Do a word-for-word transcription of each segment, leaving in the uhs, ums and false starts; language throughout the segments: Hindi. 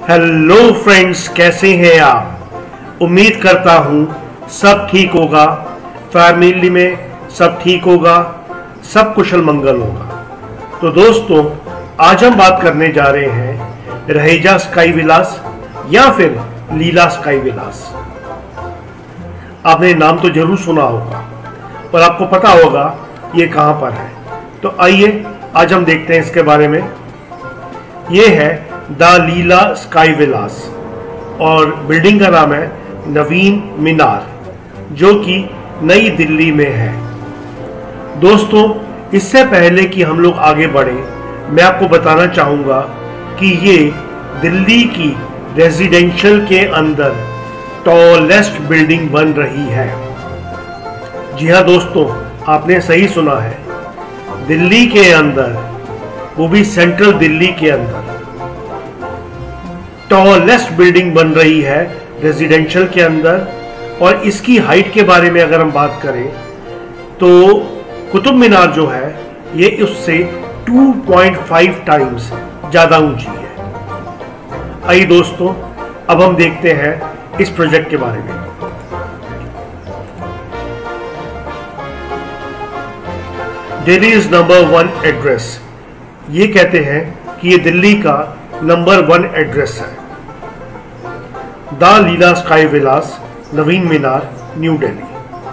हेलो फ्रेंड्स, कैसे हैं आप। उम्मीद करता हूँ सब ठीक होगा, फैमिली में सब ठीक होगा, सब कुशल मंगल होगा। तो दोस्तों, आज हम बात करने जा रहे हैं रहेजा स्काई विलास या फिर लीला स्काई विलास। आपने नाम तो जरूर सुना होगा और आपको पता होगा ये कहां पर है। तो आइए आज हम देखते हैं इसके बारे में। ये है द लीला स्काई विलास और बिल्डिंग का नाम है नवीन मीनार, जो कि नई दिल्ली में है। दोस्तों, इससे पहले कि हम लोग आगे बढ़े, मैं आपको बताना चाहूंगा कि ये दिल्ली की रेजिडेंशियल के अंदर टॉलेस्ट बिल्डिंग बन रही है। जी हाँ दोस्तों, आपने सही सुना है, दिल्ली के अंदर, वो भी सेंट्रल दिल्ली के अंदर टॉलेस्ट बिल्डिंग बन रही है रेजिडेंशियल के अंदर। और इसकी हाइट के बारे में अगर हम बात करें तो कुतुब मीनार जो है ये उससे दो पॉइंट पाँच टाइम्स ज्यादा ऊंची है। आइए दोस्तों, अब हम देखते हैं इस प्रोजेक्ट के बारे में। Delhi is number one address. ये कहते हैं कि ये दिल्ली का नंबर वन एड्रेस है। The Leela sky villas, Naveen Minar, new Delhi.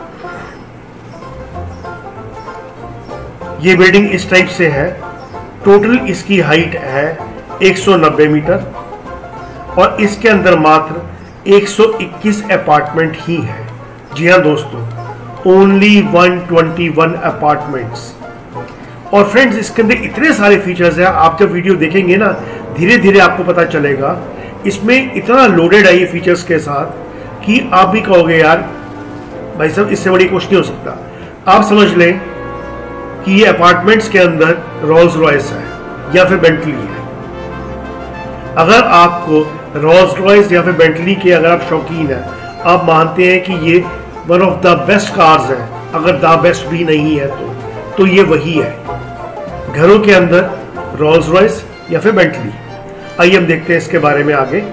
ये बिल्डिंग इस टाइप से है। टोटल इसकी हाइट है एक सौ नब्बे मीटर और इसके अंदर मात्र एक सौ इक्कीस अपार्टमेंट ही है। जी हाँ दोस्तों, ओनली एक सौ इक्कीस अपार्टमेंट्स। और फ्रेंड्स, इसके अंदर इतने सारे फीचर्स हैं, आप जब वीडियो देखेंगे ना, धीरे धीरे आपको पता चलेगा। इसमें इतना लोडेड है ये फीचर्स के साथ कि आप भी कहोगे यार भाई साहब, इससे बड़ी कुछ नहीं हो सकता। आप समझ लें कि ये अपार्टमेंट्स के अंदर रोल्स रॉयस है या फिर बेंटली है। अगर आपको रोल्स रॉयस या फिर बेंटली के अगर आप शौकीन हैं, आप मानते हैं कि ये one of the best cars है, अगर द बेस्ट भी नहीं है तो तो ये वही है, घरों के अंदर रोल्स रॉयस या फिर बेंटली। आइए हम देखते हैं इसके बारे में आगे।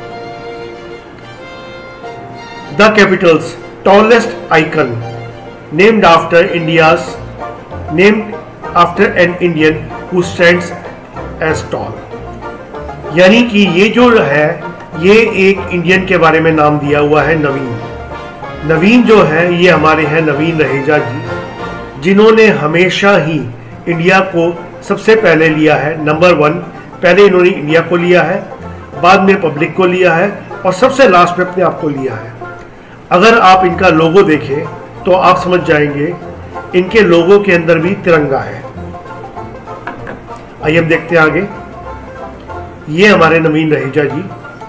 The capital's tallest icon, named after India's named after an Indian who stands as tall. यानी कि ये जो है, ये एक इंडियन के बारे में नाम दिया हुआ है, नवीन। नवीन जो है ये हमारे हैं नवीन रहेजा जी, जिन्होंने हमेशा ही इंडिया को सबसे पहले लिया है, नंबर वन। पहले इन्होंने इंडिया को लिया है, बाद में पब्लिक को लिया है और सबसे लास्ट में अपने आप को लिया है। अगर आप इनका लोगो देखें तो आप समझ जाएंगे इनके लोगो के अंदर भी तिरंगा है। आइए हम देखते हैं आगे। ये हमारे नवीन रहेजा जी,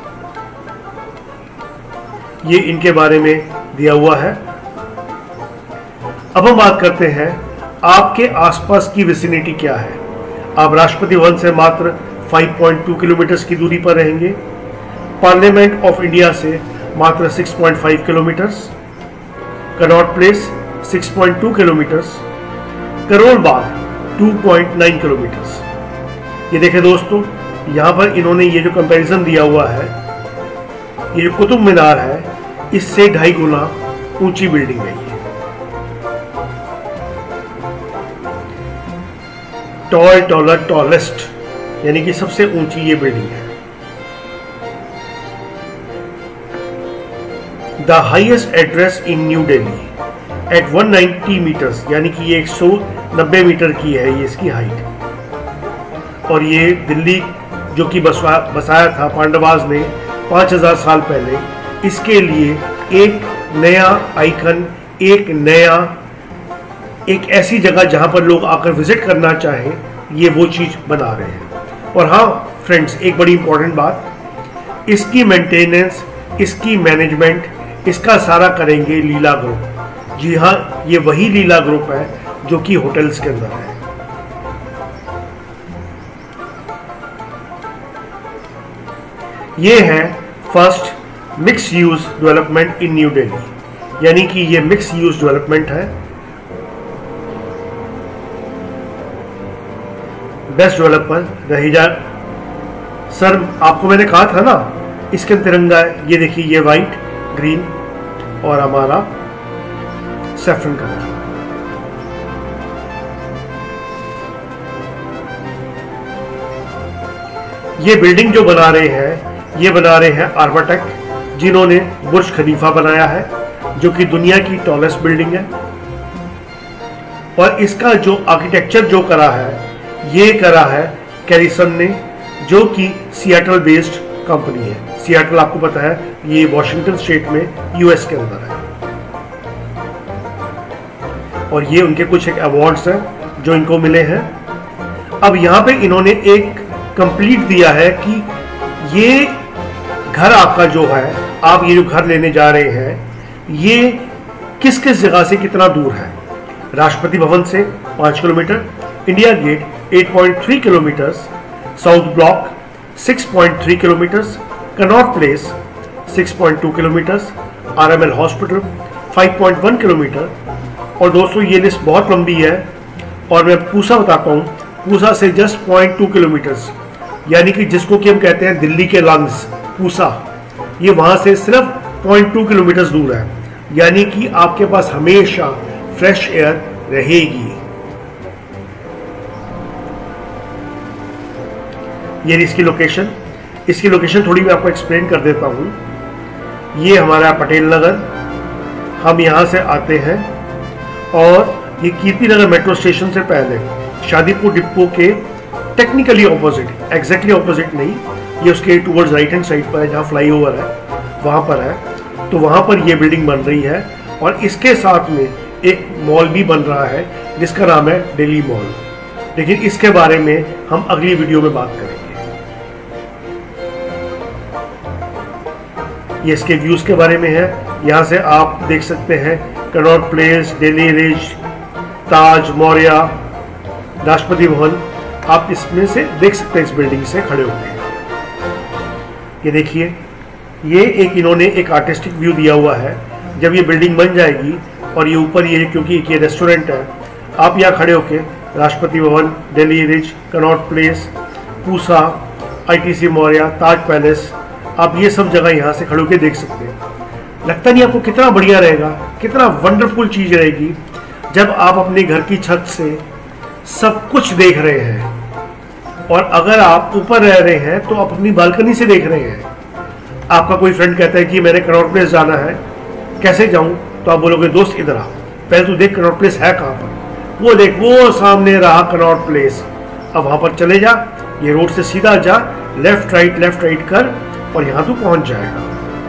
ये इनके बारे में दिया हुआ है। अब हम बात करते हैं आपके आसपास की विसिनिटी क्या है। आप राष्ट्रपति भवन से मात्र पाँच पॉइंट दो किलोमीटर की दूरी पर रहेंगे, पार्लियामेंट ऑफ इंडिया से मात्र छह पॉइंट पाँच किलोमीटर, कनॉट प्लेस छह पॉइंट दो किलोमीटर, करोल बाग दो पॉइंट नौ किलोमीटर। ये देखें दोस्तों, यहां पर इन्होंने ये जो कंपैरिजन दिया हुआ है, ये जो कुतुब मीनार है, इससे ढाई गुना ऊंची बिल्डिंग है ये। टॉल टॉलर टॉलेस्ट, यानी कि सबसे ऊंची ये बिल्डिंग है। The highest address in new Delhi at एक सौ नब्बे मीटर्स, यानी कि ये एक सौ नब्बे मीटर की है ये इसकी हाइट। और ये दिल्ली जो कि बसवा बसाया था पांडवाज ने पाँच हज़ार साल पहले, इसके लिए एक नया आइकन, एक नया एक ऐसी जगह जहां पर लोग आकर विजिट करना चाहें, ये वो चीज बना रहे हैं। और हाँ फ्रेंड्स, एक बड़ी इंपॉर्टेंट बात, इसकी मेंटेनेंस, इसकी मैनेजमेंट, इसका सारा करेंगे लीला ग्रुप। जी हाँ, ये वही लीला ग्रुप है जो कि होटल्स के अंदर है। ये है first mix use development in new Delhi, यानी कि ये मिक्स यूज डेवलपमेंट है। बेस्ट डेवलपर रहेजा सर आपको मैंने कहा था ना इसके तिरंगा है, ये देखिए, ये वाइट, ग्रीन और हमारा सैफरन कलर। ये बिल्डिंग जो बना रहे हैं, ये बना रहे हैं आर्किटेक्ट, जिन्होंने बुर्ज खलीफा बनाया है, जो कि दुनिया की टॉलेस्ट बिल्डिंग है। और इसका जो आर्किटेक्चर जो करा है, ये करा है कैरिसन ने, जो कि सियाटल बेस्ड कंपनी है। सियाटल आपको पता है ये वॉशिंगटन स्टेट में यूएस के अंदर है। और ये उनके कुछ एक अवार्ड्स हैं जो इनको मिले हैं। अब यहाँ पे इन्होंने एक कंप्लीट दिया है कि ये घर आपका जो है, आप ये जो घर लेने जा रहे हैं, ये किस किस जगह से कितना दूर है। राष्ट्रपति भवन से पाँच किलोमीटर, इंडिया गेट आठ पॉइंट तीन किलोमीटर, साउथ ब्लॉक छह पॉइंट तीन किलोमीटर, कनॉट प्लेस छह पॉइंट दो किलोमीटर, आरएमएल हॉस्पिटल पाँच पॉइंट एक किलोमीटर। और दोस्तों ये लिस्ट बहुत लंबी है और मैं पूसा बताता हूँ, पूसा से जस्ट पॉइंट टू किलोमीटर, यानी कि जिसको कि हम कहते हैं दिल्ली के लंग्स, पूसा, ये वहां से सिर्फ पॉइंट टू किलोमीटर दूर है। यानी कि आपके पास हमेशा फ्रेश एयर रहेगी। ये इसकी लोकेशन, इसकी लोकेशन थोड़ी मैं आपको एक्सप्लेन कर देता हूं। ये हमारा पटेल नगर, हम यहां से आते हैं और ये कीर्ति नगर मेट्रो स्टेशन से पहले शादीपुर डिपो के टेक्निकली ऑपोजिट, एग्जैक्टली ऑपोजिट नहीं, ये उसके टूवर्ड्स राइट हैंड साइड पर है, जहाँ फ्लाईओवर है वहाँ पर है। तो वहाँ पर ये बिल्डिंग बन रही है और इसके साथ में एक मॉल भी बन रहा है जिसका नाम है दिल्ली मॉल, लेकिन इसके बारे में हम अगली वीडियो में बात करेंगे। ये इसके व्यूज के बारे में है। यहाँ से आप देख सकते हैं कनॉट प्लेस, दिल्ली रिज, ताज, मौर्य, राष्ट्रपति भवन, आप इसमें से देख सकते हैं, इस बिल्डिंग से खड़े होते हैं। ये देखिए, ये एक इन्होंने एक आर्टिस्टिक व्यू दिया हुआ है। जब ये बिल्डिंग बन जाएगी और ये ऊपर ये, क्योंकि ये रेस्टोरेंट है, आप यहाँ खड़े होके Rashtrapati Bhavan, Delhi ridge, Connaught Place, Pusa, ITC Maurya, Taj palace, आप ये सब जगह यहाँ से खड़े होके देख सकते हैं। लगता नहीं आपको कितना बढ़िया रहेगा, कितना वंडरफुल चीज रहेगी जब आप अपने घर की छत से सब कुछ देख रहे हैं। और अगर आप ऊपर रह रहे हैं तो आप अपनी बालकनी से देख रहे हैं। आपका कोई फ्रेंड कहता है कि मैंने कनॉट प्लेस जाना है, कैसे जाऊं? तो आप बोलोगे दोस्त इधर आ, पहले तो देख कनॉट प्लेस है कहाँ पर। वो देख, वो सामने रहा कनॉट प्लेस, अब वहां पर चले जा, ये रोड से सीधा जा, लेफ्ट राइट लेफ्ट राइट कर और यहां तू पहुंच जाएगा।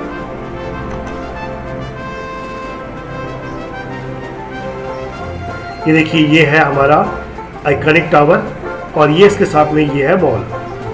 ये देखिए, ये है हमारा आइकॉनिक टावर और ये इसके साथ में ये है मॉल।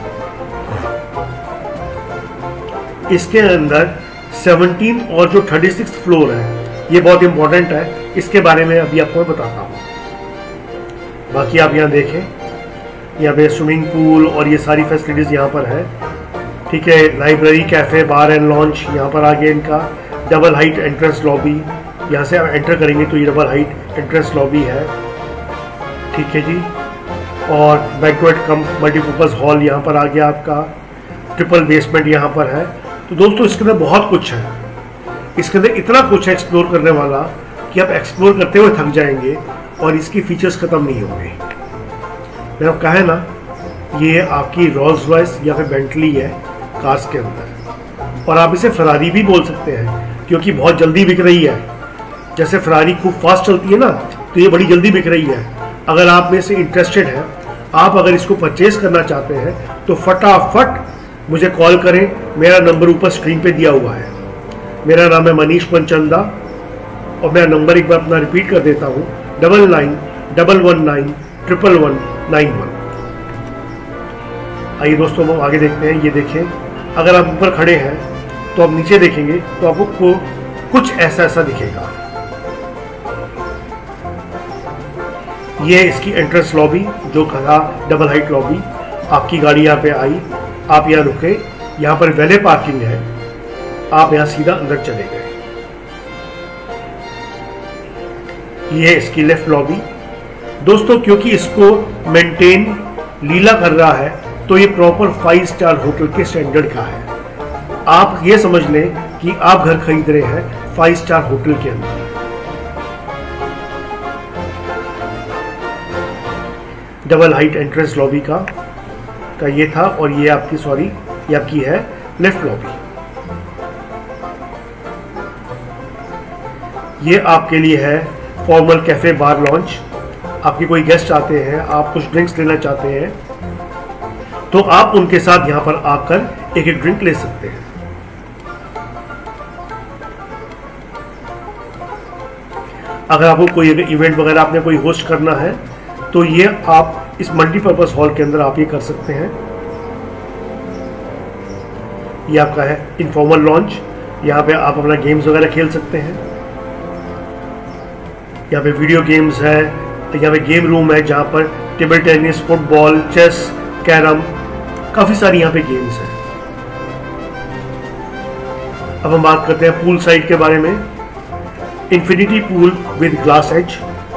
इसके अंदर सत्रह और जो छत्तीस फ्लोर है, ये बहुत इंपॉर्टेंट है, इसके बारे में अभी आपको बताता हूँ। बाकी आप यहाँ देखें, यहाँ पे स्विमिंग पूल और ये सारी फैसिलिटीज यहाँ पर है। ठीक है, library, cafe, bar and lounge यहाँ पर आ गया इनका। डबल हाइट एंट्रेंस लॉबी, यहाँ से आप एंटर करेंगे तो ये डबल हाइट एंट्रेंस लॉबी है। ठीक है जी, और बैंक्वेट कम मल्टीपर्पज़ हॉल यहाँ पर आ गया आपका। ट्रिपल बेसमेंट यहाँ पर है। तो दोस्तों इसके अंदर बहुत कुछ है, इसके अंदर इतना कुछ है एक्सप्लोर करने वाला कि आप एक्सप्लोर करते हुए थक जाएंगे और इसकी फीचर्स खत्म नहीं होंगे। मैंने आपको कहा है ना, ये आपकी रोल्स रॉयस या फिर बेंटली है कार्स के अंदर, और आप इसे फरारी भी बोल सकते हैं क्योंकि बहुत जल्दी बिक रही है। जैसे फरारी खूब फास्ट चलती है ना, तो ये बड़ी जल्दी बिक रही है। अगर आप में से इंटरेस्टेड है, आप अगर इसको परचेज करना चाहते हैं तो फटाफट मुझे कॉल करें। मेरा नंबर ऊपर स्क्रीन पे दिया हुआ है। मेरा नाम है मनीष मनचंदा और मेरा नंबर एक बार अपना रिपीट कर देता हूँ, double nine double one nine triple one nine one. आइए दोस्तों हम आगे देखते हैं। ये देखें, अगर आप ऊपर खड़े हैं तो आप नीचे देखेंगे तो आपको कुछ ऐसा ऐसा दिखेगा। ये इसकी एंट्रेंस लॉबी जो कहा डबल हाइट लॉबी। आपकी गाड़ी यहाँ पे आई, आप यहाँ रुके, यहाँ पर वैले पार्किंग है, आप यहाँ सीधा अंदर चले गए। ये इसकी लेफ्ट लॉबी। दोस्तों क्योंकि इसको मेंटेन लीला कर रहा है तो ये प्रॉपर फाइव स्टार होटल के स्टैंडर्ड का है। आप ये समझ लें कि आप घर खरीद रहे हैं फाइव स्टार होटल के अंदर। डबल हाइट एंट्रेंस लॉबी का का ये था, और ये आपकी सॉरी ये आपकी है लेफ्ट लॉबी। ये आपके लिए है फॉर्मल कैफे बार लॉन्च। आपके कोई गेस्ट आते हैं, आप कुछ ड्रिंक्स लेना चाहते हैं, तो आप उनके साथ यहां पर आकर एक एक ड्रिंक ले सकते हैं। अगर आपको कोई इवेंट वगैरह आपने कोई होस्ट करना है तो ये आप इस मल्टीपर्पज हॉल के अंदर आप ये कर सकते हैं। ये आपका है इनफॉर्मल लॉन्च। यहाँ पे आप अपना गेम्स वगैरह खेल सकते हैं। यहाँ पे वीडियो गेम्स है, यहाँ पे गेम रूम है जहाँ पर table tennis, football, chess, carrom, काफ़ी सारी यहाँ पे गेम्स हैं। अब हम बात करते हैं पूल साइड के बारे में। Infinity pool with glass edge,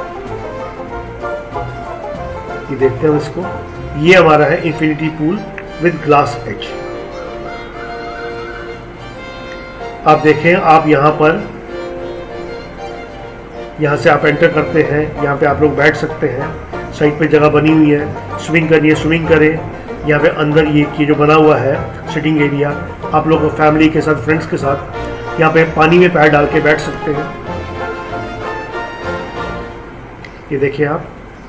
ये देखते हैं इसको। ये हमारा है infinity pool with glass edge. आप देखें, आप यहां पर यहां से आप एंटर करते हैं, यहां पे आप लोग बैठ सकते हैं। साइड पे जगह बनी हुई है, स्विमिंग करनी है स्विमिंग करें। यहाँ पे अंदर ये ये जो बना हुआ है सिटिंग एरिया, आप लोग फैमिली के साथ, फ्रेंड्स के साथ यहाँ पे पानी में पैर डाल के बैठ सकते हैं। ये देखिए आप,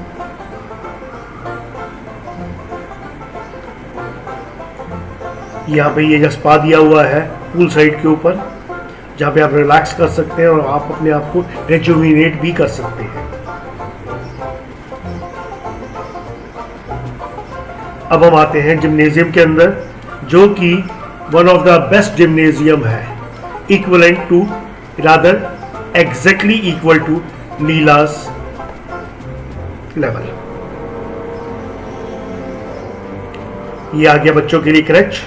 यहाँ पे ये स्पा दिया हुआ है पूल साइड के ऊपर, जहाँ पे आप रिलैक्स कर सकते हैं और आप अपने आप को रेजुविनेट भी कर सकते हैं। अब हम आते हैं जिम्नेजियम के अंदर, जो कि one of the best gymnasium है, equivalent to rather exactly equal to Leela's level. ये आ गया बच्चों के लिए क्रच।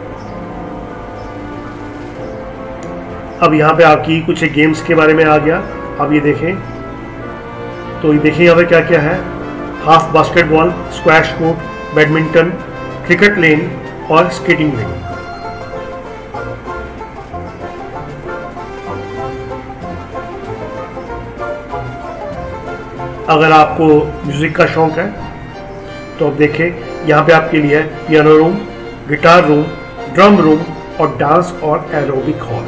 अब यहाँ पे आपकी कुछ गेम्स के बारे में आ गया। अब ये देखें, तो ये देखें यहाँ पे क्या क्या है। Half basketball, squash court, badminton, cricket lane और स्केटिंग लेन। अगर आपको म्यूजिक का शौक है तो अब देखें, यहाँ पे आपके लिए है piano room, guitar room, drum room और डांस और एरोबिक हॉल।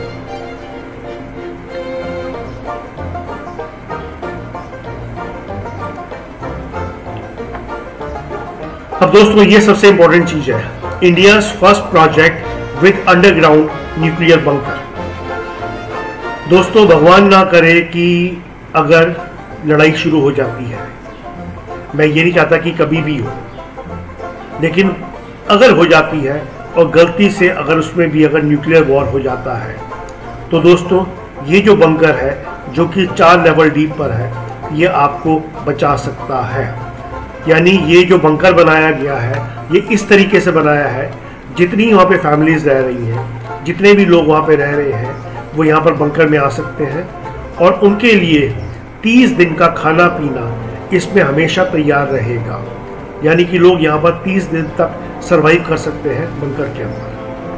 अब दोस्तों, ये सबसे इंपॉर्टेंट चीज है, India first project with underground nuclear bunker. दोस्तों, भगवान ना करे कि अगर लड़ाई शुरू हो जाती है, मैं ये नहीं चाहता कि कभी भी हो, लेकिन अगर हो जाती है और गलती से अगर उसमें भी अगर न्यूक्लियर वॉर हो जाता है, तो दोस्तों ये जो बंकर है जो कि चार लेवल डीप पर है, ये आपको बचा सकता है। यानी ये जो बंकर बनाया गया है, ये इस तरीके से बनाया है, जितनी वहाँ पे फैमिलीज रह रही हैं, जितने भी लोग वहाँ पे रह रहे हैं, वो यहाँ पर बंकर में आ सकते हैं और उनके लिए तीस दिन का खाना पीना इसमें हमेशा तैयार रहेगा। यानी कि लोग यहाँ पर तीस दिन तक सरवाइव कर सकते हैं बंकर के अंदर।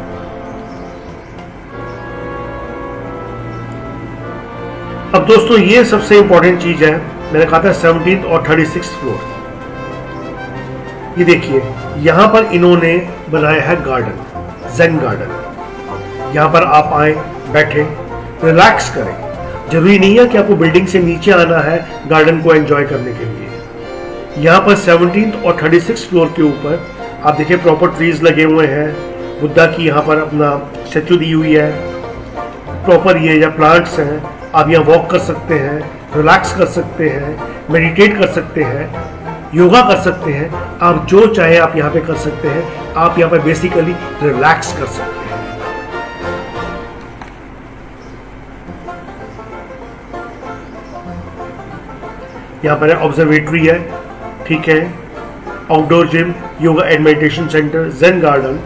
अब दोस्तों, ये सबसे इंपॉर्टेंट चीज है, मैंने कहा था सेवनटीन्थ और थर्टी सिक्स फ्लोर। ये देखिए, यहाँ पर इन्होंने बनाया है गार्डन, ज़ेन गार्डन। यहाँ पर आप आए, बैठे, रिलैक्स करें। जरूरी नहीं है कि आपको बिल्डिंग से नीचे आना है गार्डन को एंजॉय करने के लिए। यहाँ पर सेवनटीन्थ और थर्टी सिक्स फ्लोर के ऊपर आप देखिए प्रॉपर ट्रीज लगे हुए हैं, बुद्धा की यहाँ पर अपना स्टैचू दी हुई है, प्रॉपर ये या प्लांट्स हैं। आप यहाँ वॉक कर सकते हैं, रिलैक्स कर सकते हैं, मेडिटेट कर सकते हैं, योगा कर सकते हैं। आप जो चाहे आप यहाँ पे कर सकते हैं। आप यहाँ पर बेसिकली रिलैक्स कर सकते हैं। यहाँ पर ऑब्जर्वेटरी है, ठीक है, outdoor gym, yoga and meditation centre, zen garden.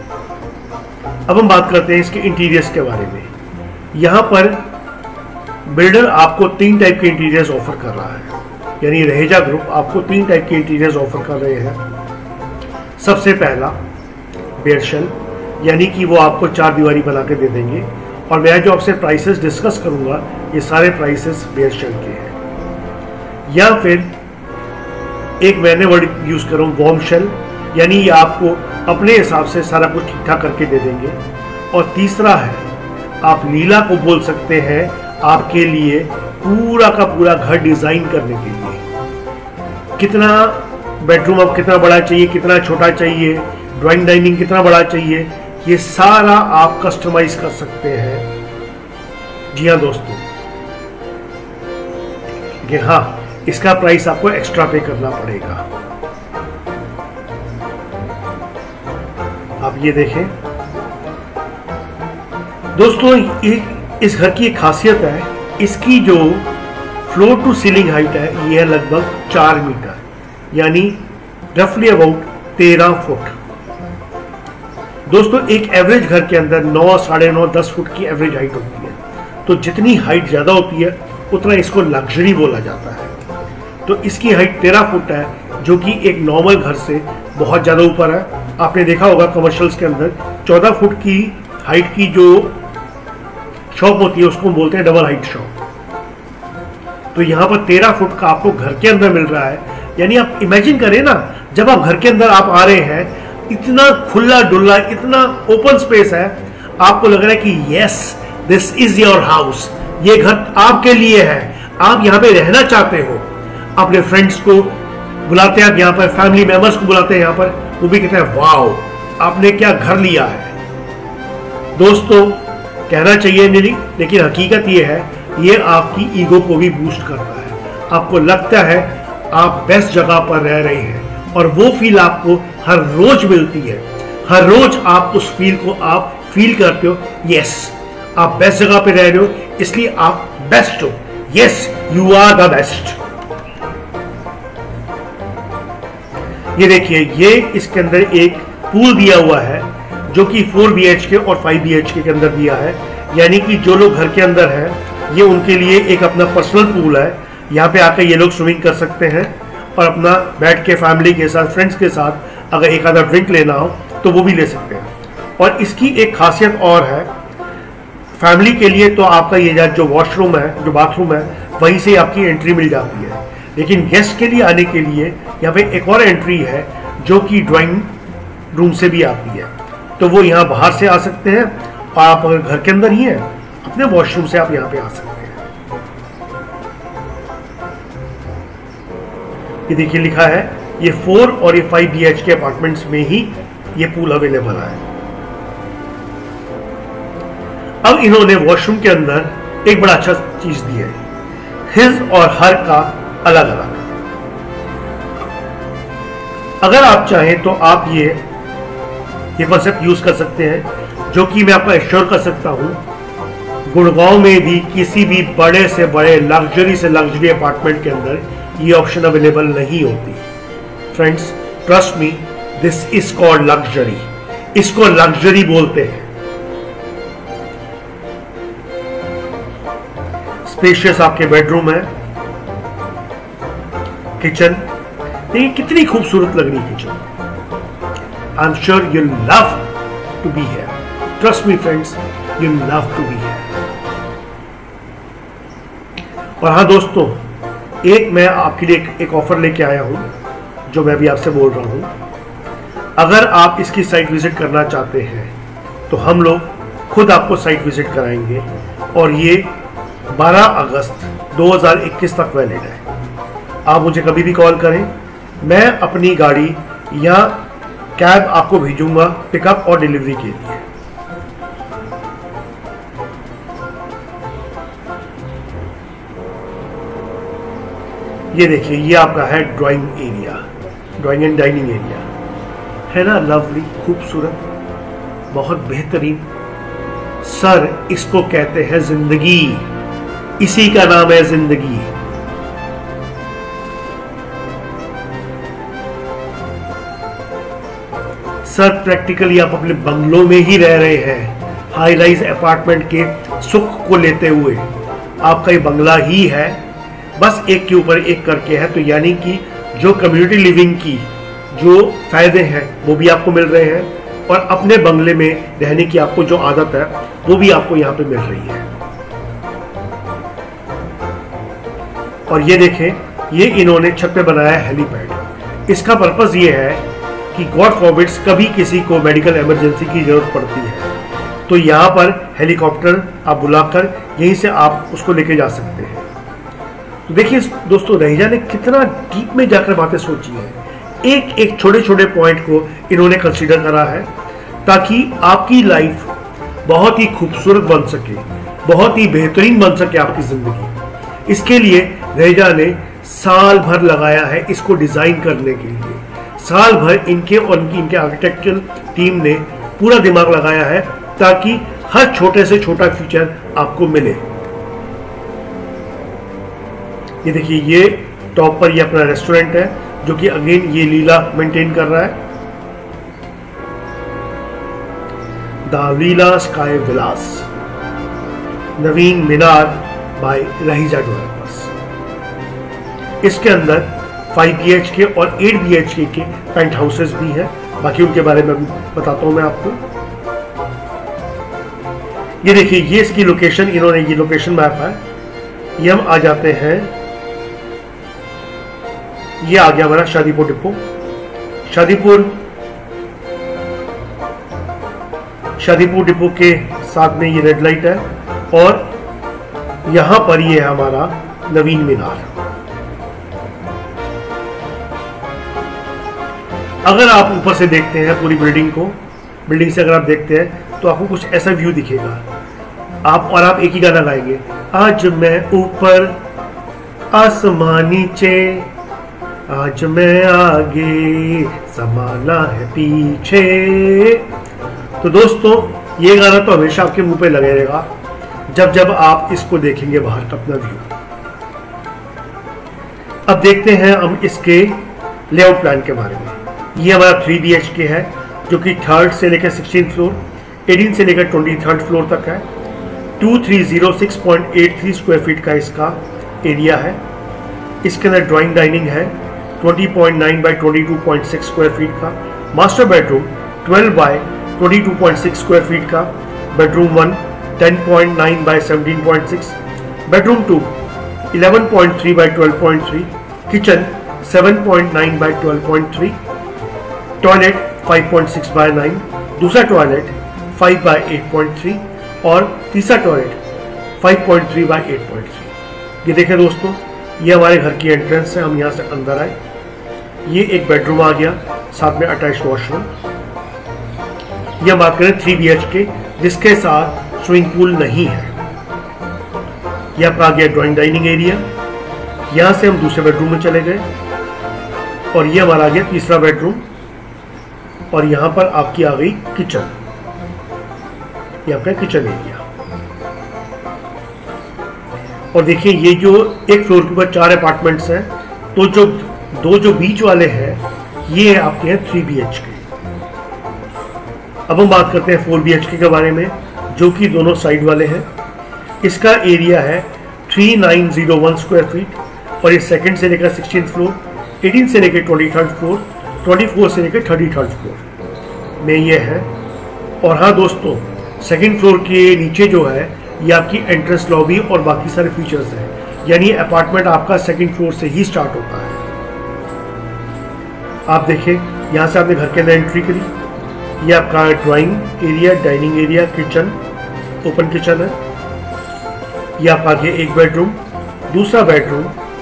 अब हम बात करते हैं इसके इंटीरियर्स के बारे में। यहाँ पर बिल्डर आपको तीन टाइप के इंटीरियर्स ऑफर कर रहा है, यानी रहेजा ग्रुप आपको तीन टाइप के इंटीरियर्स ऑफर कर रहे हैं। सबसे पहला बेयर शेल, यानी कि वो आपको चार दीवारी बना के दे देंगे, और मैं जो आपसे प्राइसेस डिस्कस करूंगा ये सारे प्राइसेस बेयर शेल के हैं। या फिर एक मैंने वर्ड यूज करूँ वॉर्म शेल, यानी ये आपको अपने हिसाब से सारा कुछ ठीक ठाक करके दे देंगे। और तीसरा है आप लीला को बोल सकते हैं आपके लिए पूरा का पूरा घर डिजाइन करने के लिए। कितना बेडरूम अब कितना बड़ा चाहिए, कितना छोटा चाहिए, ड्राइंग डाइनिंग कितना बड़ा चाहिए, ये सारा आप कस्टमाइज कर सकते हैं। जी हाँ दोस्तों, लेकिन हाँ इसका प्राइस आपको एक्स्ट्रा पे करना पड़ेगा। आप ये देखें दोस्तों, एक इस घर की एक खासियत है, इसकी जो फ्लोर टू सीलिंग हाइट है ये है लगभग चार मीटर, यानी रफली अबाउट तेरह फुट। दोस्तों एक एवरेज घर के अंदर नौ साढ़े नौ दस फुट की एवरेज हाइट होती है, तो जितनी हाइट ज्यादा होती है उतना इसको लग्जरी बोला जाता है। तो इसकी हाइट तेरह फुट है, जो कि एक नॉर्मल घर से बहुत ज्यादा ऊपर है। आपने देखा होगा कमर्शियल्स के अंदर चौदह फुट की हाइट की जो शॉप होती है उसको बोलते हैं डबल हाइट शॉप। तो यहाँ पर तेरह फुट का आपको घर के अंदर मिल रहा है, यानी आप इमेजिन करें ना, जब आप घर के अंदर आप आ रहे हैं, इतना खुला डुल्ला, इतना ओपन स्पेस है, आपको लग रहा है कि yes this is your house, ये घर आपके लिए है, आप यहाँ पे रहना चाहते हो। अपने फ्रेंड्स को बुलाते हैं आप यहाँ पर, फैमिली मेंबर्स को बुलाते हैं यहाँ पर, वो भी कहते हैं वाओ आपने क्या घर लिया है। दोस्तों कहना चाहिए नहीं, लेकिन हकीकत ये है, ये आपकी ईगो को भी बूस्ट करता है। आपको लगता है आप बेस्ट जगह पर रह रहे हैं, और वो फील आपको हर रोज मिलती है। हर रोज आप उस फील को आप फील करते हो, यस आप बेस्ट जगह पे रह रहे हो, इसलिए आप बेस्ट हो। Yes you are the best. ये देखिए, ये इसके अंदर एक पूल दिया हुआ है जो कि फोर बी एच के और फाइव बी एच के के अंदर दिया है, यानी कि जो लोग घर के अंदर हैं ये उनके लिए एक अपना पर्सनल पूल है। यहाँ पे आकर ये लोग स्विमिंग कर सकते हैं, और अपना बैठ के फैमिली के साथ, फ्रेंड्स के साथ अगर एक आधा ड्रिंक लेना हो तो वो भी ले सकते हैं। और इसकी एक खासियत और है, फैमिली के लिए तो आपका ये जो वॉशरूम है, जो बाथरूम है, वहीं से आपकी एंट्री मिल जाती है। लेकिन गेस्ट के लिए आने के लिए यहाँ पे एक और एंट्री है जो कि ड्राइंग रूम से भी आती है, तो वो यहाँ बाहर से आ सकते हैं, और आप अगर घर के अंदर ही हैं अपने वॉशरूम से आप यहाँ पे आ सकते हैं। ये देखिए लिखा है, ये फोर और ये फाइव बी एच के अपार्टमेंट्स में ही ये पूल अवेलेबल है। अब इन्होंने वॉशरूम के अंदर एक बड़ा अच्छा चीज दी है, हिज और हर का अलग अलग। अगर आप चाहें तो आप ये ये कॉन्सेप्ट यूज कर सकते हैं, जो कि मैं आपको एश्योर कर सकता हूं गुड़गांव में भी किसी भी बड़े से बड़े लग्जरी से लग्जरी अपार्टमेंट के अंदर ये ऑप्शन अवेलेबल नहीं होती। Friends trust me, this is called luxury, इसको लग्जरी बोलते हैं। स्पेशियस आपके बेडरूम है, किचन देखिए कितनी खूबसूरत लग रही है kitchen. I am sure you love to be here, trust me friends, you love to be here. और हाँ दोस्तों, एक मैं आपके लिए एक, एक ऑफर लेके आया हूं, जो मैं भी आपसे बोल रहा हूं। अगर आप इसकी साइट विजिट करना चाहते हैं तो हम लोग खुद आपको साइट विजिट कराएंगे, और ये बारह अगस्त दो हज़ार इक्कीस तक वैलिड है। आप मुझे कभी भी कॉल करें, मैं अपनी गाड़ी या कैब आपको भेजूंगा पिकअप और डिलीवरी के लिए। ये देखिए, ये आपका है drawing area, drawing and dining area है ना, लवली, खूबसूरत, बहुत बेहतरीन। सर इसको कहते हैं जिंदगी, इसी का नाम है जिंदगी। सर प्रैक्टिकली आप अपने बंगलों में ही रह रहे हैं, हाई राइज अपार्टमेंट के सुख को लेते हुए। आपका ये बंगला ही है, बस एक के ऊपर एक करके है। तो यानी कि जो कम्युनिटी लिविंग की जो फायदे हैं वो भी आपको मिल रहे हैं और अपने बंगले में रहने की आपको जो आदत है वो भी आपको यहाँ पे मिल रही है। और ये देखें, ये इन्होंने छत पे बनाया है हेलीपैड। इसका पर्पस ये है कि गॉड फॉरबिड्स कभी किसी को मेडिकल इमरजेंसी की जरूरत पड़ती है तो यहाँ पर हेलीकॉप्टर आप बुलाकर यहीं से आप उसको लेके जा सकते हैं। तो देखिए दोस्तों, रहीजा ने कितना डीप में जाकर बातें सोची है। एक एक छोटे छोटे पॉइंट को इन्होंने कंसीडर करा है ताकि आपकी लाइफ बहुत ही खूबसूरत बन सके, बहुत ही बेहतरीन बन सके आपकी जिंदगी। इसके लिए रहीजा ने साल भर लगाया है इसको डिजाइन करने के लिए। साल भर इनके और इनकी इनके आर्किटेक्चरल टीम ने पूरा दिमाग लगाया है ताकि हर छोटे से छोटा फीचर आपको मिले। ये देखिए, ये टॉप पर ये अपना रेस्टोरेंट है जो कि अगेन ये लीला मेंटेन कर रहा है, the Leela sky villas Naveen Minar by Raheja developers. इसके अंदर फाइव बी एच के और एट बी एच के के पेंट हाउसेस भी हैं, बाकी उनके बारे में बताता हूं मैं आपको। ये देखिए, ये इसकी लोकेशन, इन्होंने ये लोकेशन मैप है। ये हम आ जाते हैं, ये आ गया हमारा शादीपुर डिपो। शादीपुर शादीपुर डिपो के साथ में ये रेड लाइट है और यहां पर ये है हमारा नवीन मीनार। अगर आप ऊपर से देखते हैं पूरी बिल्डिंग को, बिल्डिंग से अगर आप देखते हैं तो आपको कुछ ऐसा व्यू दिखेगा। आप और आप एक ही गाना गाएंगे, आज मैं ऊपर आसमान नीचे, आज मैं आगे संभाला है पीछे। तो दोस्तों, ये गाना तो हमेशा आपके मुंह पे लगे रहेगा जब जब आप इसको देखेंगे बाहर का अपना व्यू। अब देखते हैं हम इसके लेआउट प्लान के बारे में। ये हमारा थ्री बी एच के है जो कि थर्ड से लेकर सिक्सटीन फ्लोर, एटीन से लेकर ट्वेंटी थर्ड फ्लोर तक है। Two three zero six point eight three square feet का इसका एरिया है। इसके अंदर ड्राइंग डाइनिंग है twenty point nine by twenty two point six square feet का। Master bedroom twelve by twenty two point six square feet का। Bedroom one ten point nine by seventeen point six. Bedroom two eleven point three by twelve point three. Kitchen seven point nine by twelve point three. Toilet five point six by nine. दूसरा toilet five by eight point three और तीसरा toilet five point three by eight point three. ये देखें दोस्तों, ये हमारे घर की एंट्रेंस है। हम यहाँ से अंदर आए, ये एक बेडरूम आ गया, साथ में अटैच वॉशरूम। ये हम बात करें थ्री बी एच के जिसके साथ स्विमिंग पूल नहीं है। यह आपका आ गया ड्राइंग डाइनिंग एरिया। यहाँ से हम दूसरे बेडरूम में चले गए और ये हमारा आ गया तीसरा बेडरूम और यहाँ पर आपकी आ गई किचन। ये आपका किचन एरिया। और देखिए, ये जो एक फ्लोर के ऊपर चार अपार्टमेंट्स हैं, तो जो दो जो बीच वाले हैं ये आपके हैं थ्री बी एच के। अब हम बात करते हैं फोर बी एच के के बारे में जो कि दोनों साइड वाले हैं। इसका एरिया है three nine zero one square feet और ये सेकंड से लेकर सिक्सटीन फ्लोर, एटीन से लेकर twenty third floor, twenty four से लेकर थर्टी थर्ड फ्लोर में ये है। और हाँ दोस्तों, सेकंड फ्लोर के नीचे जो है ये आपकी एंट्रेंस लॉबी और बाकी सारे फीचर्स हैं, यानी अपार्टमेंट आपका सेकंड फ्लोर से ही स्टार्ट होता है। आप देखें, यहाँ से आपने घर के अंदर एंट्री करी, ये आपका drawing area, dining area, kitchen, open kitchen है। ये आपका आगे एक बेडरूम, दूसरा बेडरूम,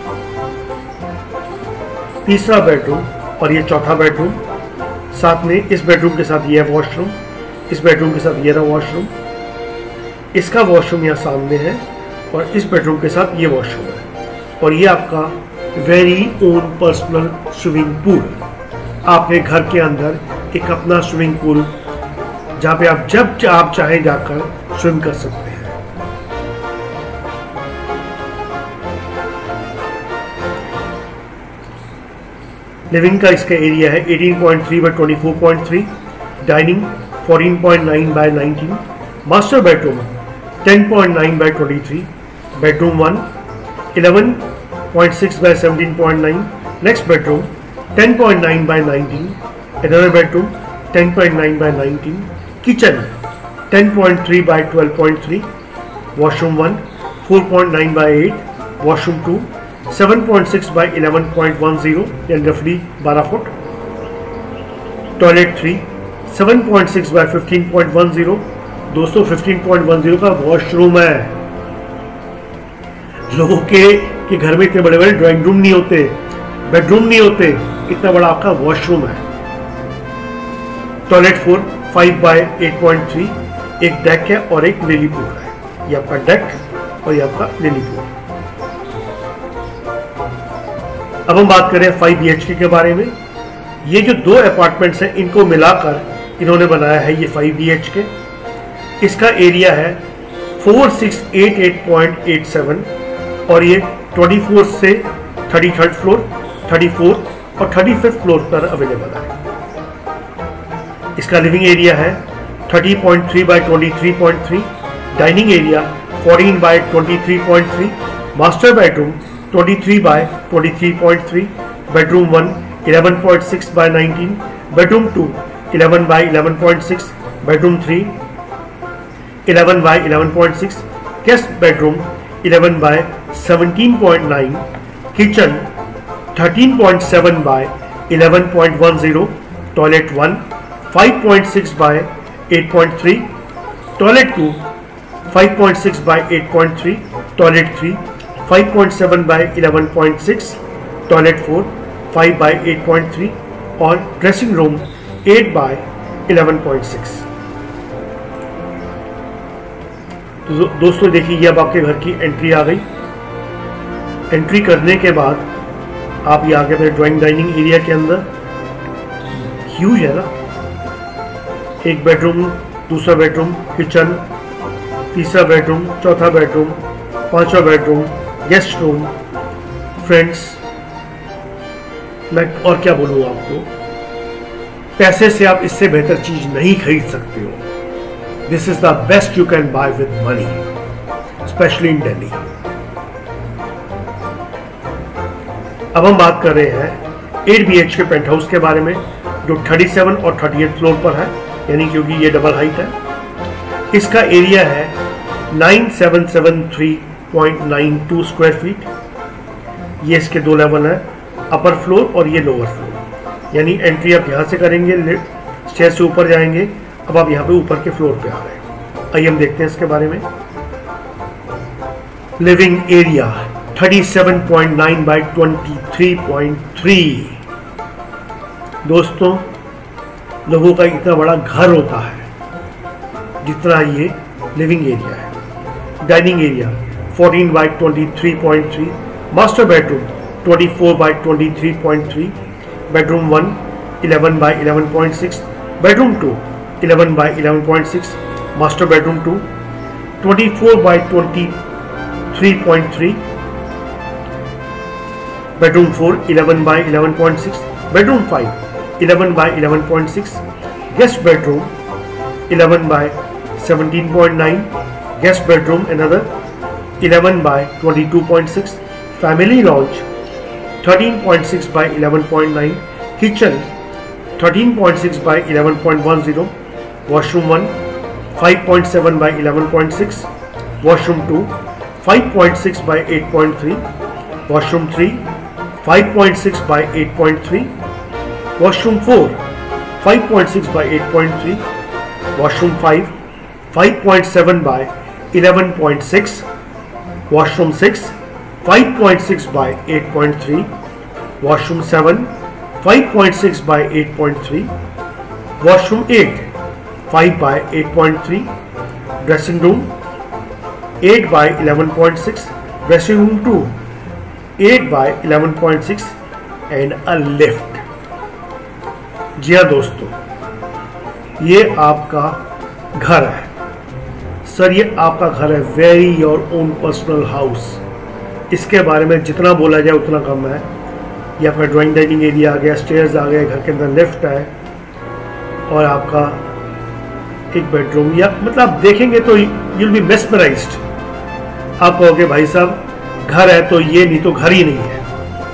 तीसरा बेडरूम और ये चौथा बेडरूम। साथ में इस बेडरूम के साथ ये है वॉशरूम, इस बेडरूम के साथ ये रहा वॉशरूम, इसका वॉशरूम यहाँ सामने है और इस बेडरूम के साथ ये वॉशरूम है। और ये आपका very own personal swimming pool. आपके घर के अंदर एक अपना स्विमिंग पूल जहाँ पे आप जब आप चाहे जाकर स्विम कर सकते हैं। लिविंग का इसका एरिया है eighteen point three by twenty four point three, dining fourteen point nine by nineteen, master bedroom ten point nine by twenty three, bedroom one, eleven point six by seventeen point nine. Next bedroom, ten point nine by nineteen. Another bedroom, ten point nine by nineteen. Kitchen, ten point three by twelve point three. Washroom one, four point nine by eight. Washroom two, seven point six by eleven point one zero, and roughly twelve foot. Toilet three, seven point six by fifteen point one zero. दोस्तों fifteen point one zero का वॉशरूम है। लोगों के कि घर में इतने बड़े बड़े ड्राइंग रूम नहीं होते, बेडरूम नहीं होते, इतना बड़ा आपका वॉशरूम है। Toilet four, five by eight point three, एक डेक है और एक लिली पूल है। ये आपका डेक और ये आपका लिली पूल। अब हम बात करें फाइव बी एच के के बारे में। ये जो दो अपार्टमेंट्स हैं इनको मिलाकर इन्होंने बनाया है ये फाइव बी एच के। इसका एरिया है four six eight eight point eight seven और ये ट्वेंटी फोर से thirty third floor, thirty four और थर्टी फिफ्थ फ्लोर पर अवेलेबल है। इसका लिविंग एरिया है thirty point three by twenty three point three, dining area fourteen by twenty three point three, master bedroom twenty three by twenty three point three, bedroom one eleven point six by nineteen, bedroom two eleven by eleven point six, bedroom three eleven by eleven point six, guest bedroom eleven by seventeen point nine, kitchen thirteen point seven by eleven point one zero, toilet one five point six by eight point three, toilet two five point six by eight point three, toilet three five point seven by eleven point six, toilet four five by eight point three और dressing room eight by eleven point six. तो दोस्तों देखिए ये अब आपके घर की एंट्री आ गई। एंट्री करने के बाद आप ये आगे अपने ड्राइंग डाइनिंग एरिया के अंदर, ह्यूज है ना, एक बेडरूम, दूसरा बेडरूम, किचन, तीसरा बेडरूम, चौथा बेडरूम, पांचवा बेडरूम, गेस्ट रूम। फ्रेंड्स मैं और क्या बोलूँ आपको, पैसे से आप इससे बेहतर चीज नहीं खरीद सकते हो। This is the best you can buy with money, especially in Delhi. अब हम बात कर रहे हैं eight B H K penthouse के बारे में, जो थर्टी सेवन और थर्टी एट फ्लोर पर है, यानी क्योंकि ये डबल हाइट है। इसका एरिया है nine seven seven three point nine two square feet. ये इसके दो लेवल है, अपर फ्लोर और ये लोअर फ्लोर। यानी एंट्री आप यहाँ से करेंगे, स्टेयर से ऊपर जाएंगे, अब आप यहाँ पे ऊपर के फ्लोर पे आ रहे हैं। आइए हम देखते हैं इसके बारे में। Living area thirty seven point nine by twenty three point three. दोस्तों लोगों का इतना बड़ा घर होता है जितना ये लिविंग एरिया है। Dining area fourteen by twenty three point three, master bedroom twenty four by twenty three point three, bedroom one eleven by eleven point six, bedroom two eleven by eleven point six, master bedroom two twenty four by twenty three point three, bedroom four eleven by eleven point six, bedroom five eleven by eleven point six, guest bedroom eleven by seventeen point nine, guest bedroom another eleven by twenty two point six, family lounge thirteen point six by eleven point nine, kitchen thirteen point six by eleven point one zero, washroom one five point seven by eleven point six, washroom two five point six by eight point three, washroom three five point six by eight point three, washroom four five point six by eight point three, washroom five five point seven by eleven point six, washroom six five point six by eight point three, washroom seven five point six by eight point three, washroom eight five by eight point three, dressing room eight by eleven point six, dressing room two eight by eleven point six and a lift. जी हाँ दोस्तों, ये आपका घर है सर, ये आपका घर है, very your own personal house. इसके बारे में जितना बोला जाए उतना कम है। ये आपका ड्राइंग डाइनिंग एरिया आ गया, स्टेयर्स आ गए, घर के अंदर लिफ्ट है और आपका एक बेडरूम, या मतलब आप देखेंगे तो you'll be mesmerized आप कहोगे भाई साहब घर है तो ये, नहीं तो घर ही नहीं है।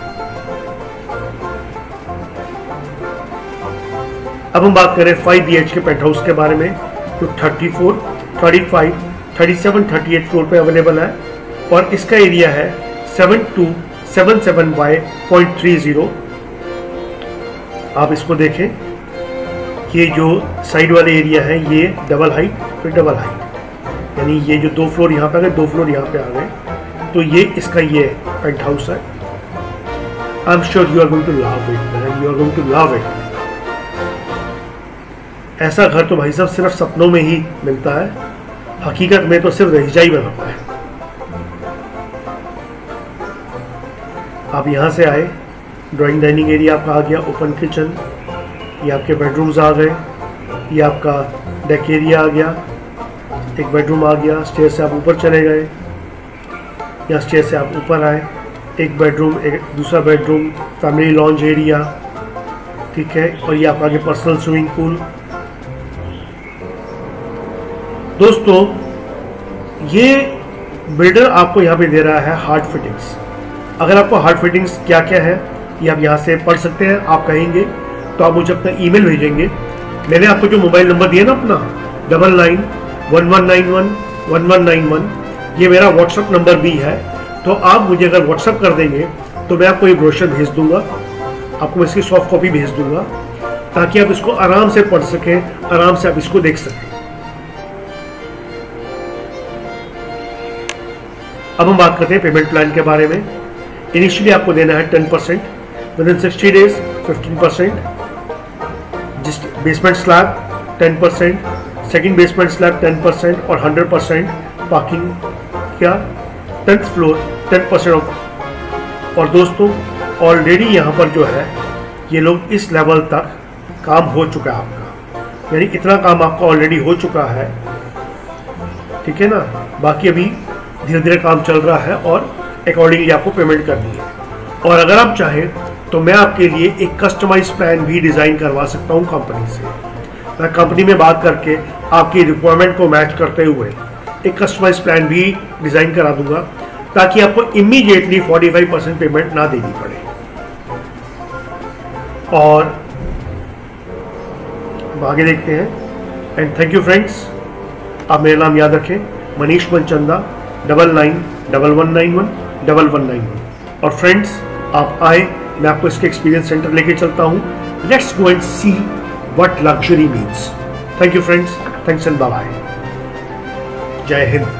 अब हम बात करें five B H K penthouse के बारे में, जो thirty four, thirty five, thirty seven, thirty eight floor पे अवेलेबल है और इसका एरिया है seven two seven seven by point three zero. आप इसको देखें, ये जो साइड वाले एरिया है ये डबल हाइट फिर डबल हाइट, यानी ये जो दो फ्लोर यहाँ पे आ गए, दो फ्लोर यहाँ पे आ गए, तो ये इसका ये पेंट हाउस है। I am sure you are going to love it, you are going to love it. ऐसा घर तो भाई साहब सिर्फ सपनों में ही मिलता है, हकीकत में तो सिर्फ रहीजा ही बनाता है। आप यहाँ से आए, ड्राइंग डाइनिंग एरिया आपका आ गया, ओपन किचन, ये आपके बेडरूम्स आ गए, ये आपका डेक एरिया आ गया, एक बेडरूम आ गया, स्टेयर से आप ऊपर चले गए, या स्टेयर से आप ऊपर आए, एक बेडरूम, एक दूसरा बेडरूम, फैमिली लॉन्ज एरिया, ठीक है, और ये आपका आगे पर्सनल स्विमिंग पूल। दोस्तों ये बिल्डर आपको यहाँ पे दे रहा है हार्ड फिटिंग्स। अगर आपको हार्ड फिटिंग्स क्या क्या है ये आप यहाँ से पढ़ सकते हैं। आप कहेंगे तो आप मुझे अपना ईमेल भेजेंगे। मैंने आपको जो मोबाइल नंबर दिया ना अपना double nine one one nine one one one nine one, ये मेरा व्हाट्सअप नंबर भी है। तो आप मुझे अगर व्हाट्सअप कर देंगे तो मैं आपको ये ब्रोशर भेज दूंगा, आपको इसकी सॉफ्ट कॉपी भेज दूंगा, ताकि आप इसको आराम से पढ़ सकें, आराम से आप इसको देख सकें। अब हम बात करते हैं पेमेंट प्लान के बारे में। इनिशियली आपको देना है ten percent, within sixty days fifteen percent, जिस basement slab ten percent, second basement slab ten percent और हंड्रेड परसेंट पार्किंग क्या tenth floor ten percent off. और दोस्तों ऑलरेडी यहाँ पर जो है ये लोग इस लेवल तक काम हो चुका है आपका, यानी इतना काम आपका ऑलरेडी हो चुका है, ठीक है ना। बाकी अभी धीरे धीरे काम चल रहा है और अकॉर्डिंगली आपको पेमेंट करनी है। और अगर आप चाहें तो मैं आपके लिए एक कस्टमाइज प्लान भी डिज़ाइन करवा सकता हूं कंपनी से। मैं कंपनी में बात करके आपकी रिक्वायरमेंट को मैच करते हुए एक कस्टमाइज प्लान भी डिज़ाइन करा दूंगा, ताकि आपको immediately forty five percent payment ना देनी पड़े। और आगे देखते हैं। And thank you friends. आप मेरा नाम याद रखें, Manish Manchanda, double nine double one nine one double one nine one. और फ्रेंड्स आप आए, मैं आपको इसके एक्सपीरियंस सेंटर लेके चलता हूँ। Let's go and see what luxury means. Thank you friends, thanks and bye bye. जय हिंद।